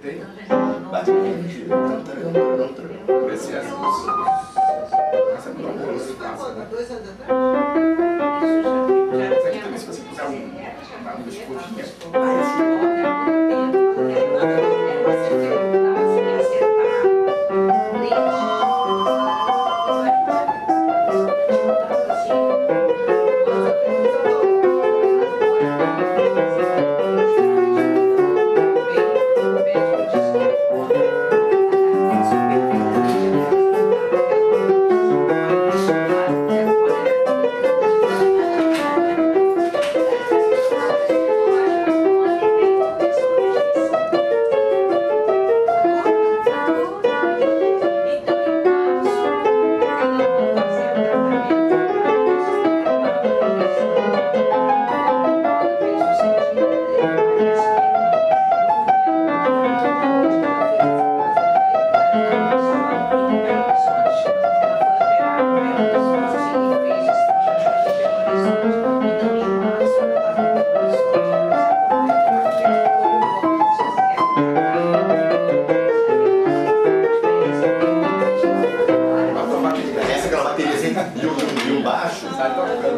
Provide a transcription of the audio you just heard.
bem. Bate bem, gira. Esse é assim. Essa é uma boa, você passa, né? 2 anos atrás? Isso aqui também, se você quiser uma escotinha. Essa aquela bateriazinha e o baixo, sabe?